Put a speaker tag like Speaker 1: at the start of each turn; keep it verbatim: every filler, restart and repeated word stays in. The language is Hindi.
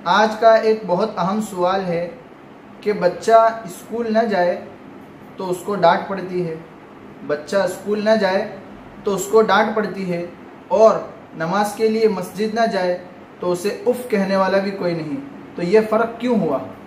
Speaker 1: आज का एक बहुत अहम सवाल है कि बच्चा स्कूल न जाए तो उसको डांट पड़ती है, बच्चा स्कूल न जाए तो उसको डांट पड़ती है, और नमाज के लिए मस्जिद न जाए तो उसे उफ़ कहने वाला भी कोई नहीं। तो ये फ़र्क क्यों हुआ?